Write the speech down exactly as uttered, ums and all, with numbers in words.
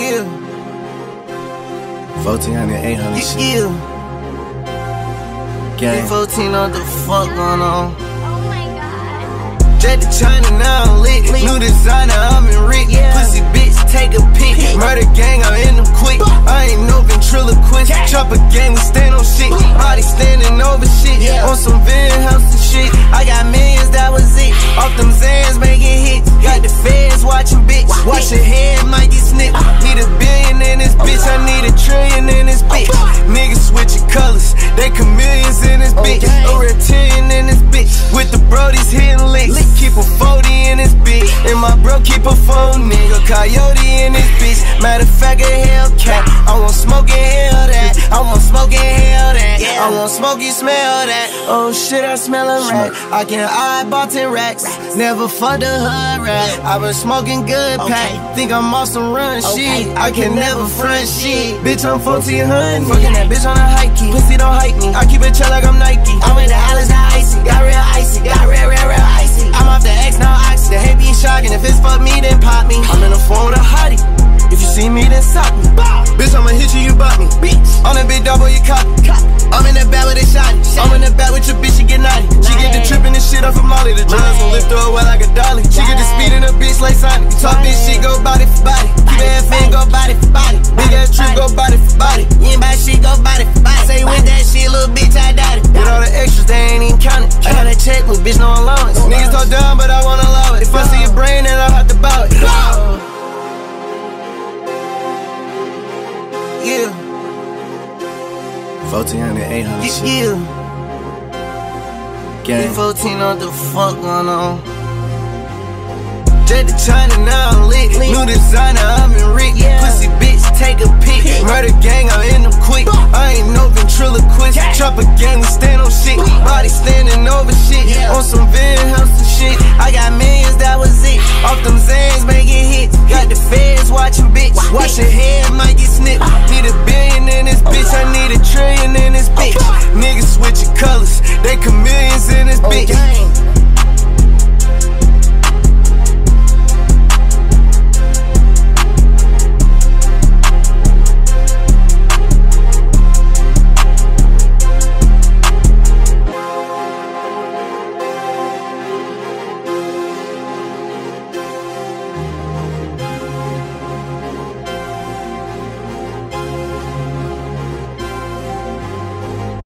Yeah. fourteen hundred, eight hundred shit. Yeah. Gang. fourteen on the fuck going on. Oh my god. Jet to China, now I'm lit. New designer, I'm in Rick. Yeah. Pussy bitch, take a pic. Murder gang, I'm in them quick. I ain't no ventriloquist. Chop a gang, we stand on shit. Body standing over shit. On some Van Helsing shit. I got millions, that was it. Off them Zans, making hits. Got the feds watching, bitch. Watch your head, might get snipped. Need a billion in this bitch. I need a trillion in this bitch. Niggas switching colors. They chameleons in this bitch. A reptilian in this bitch. With the brodies hitting licks. Keep a forty in this bitch. And my bro keep a phone, nigga. Coyote in this bitch. Matter of fact, a Hellcat. I want smoke and hell that. I want smoke and hell that. I want smoke and smell that. Oh shit, I smell a rat. I can eyeball ten racks. Never fucked a hood rat. I been smoking good pack. Think I'm off some run shit. I can never front shit. Bitch, I'm fourteen hundred. Fucking that bitch on a high key. Pussy don't hype me. I keep it chill like I'm Nike. I went to Alice, now icy. Got real icy. Got real, real, real icy. I'm off the X, now oxy. The hate be shocking. If it's fuck me, then pop me. I'm in the phone with a hottie. If you see me, then sock me. Bitch, I'ma hit you, you bop me. On that big double, you cop me. I'm in that bag with a shot. I'm in that bag with your bitch, she get naughty. She get the tripping and shit off of Molly. The drugs gon' lift her away like a dolly. She get the speed in a bitch like Sonic. You talk bitch, shit, go body for body. Keep that fan, go body for body. Big ass trip, go body for body. You ain't buy shit, go body for body. Say with that shit, little bitch, I doubt it. With all the extras, they ain't even counted. I got a check with bitch, no allowance. Niggas talk dumb, but I wanna love it. If I see your brain, then I'll have to bow it. Yeah. fourteen hundred, eight hundred shit. Yeah. Gang. fourteen on the fuck going on. Jet to China, now I'm lit. New designer, I'm in Rick. Pussy bitch, take a pic. Murder gang, I'm in them quick. I ain't no ventriloquist. Chop a gang, we stand on shit. Body standing over shit. On some Van Helsing shit. I got millions, that was it. Off them Zans, making hits. Got the feds watching, bitch. Watch your head,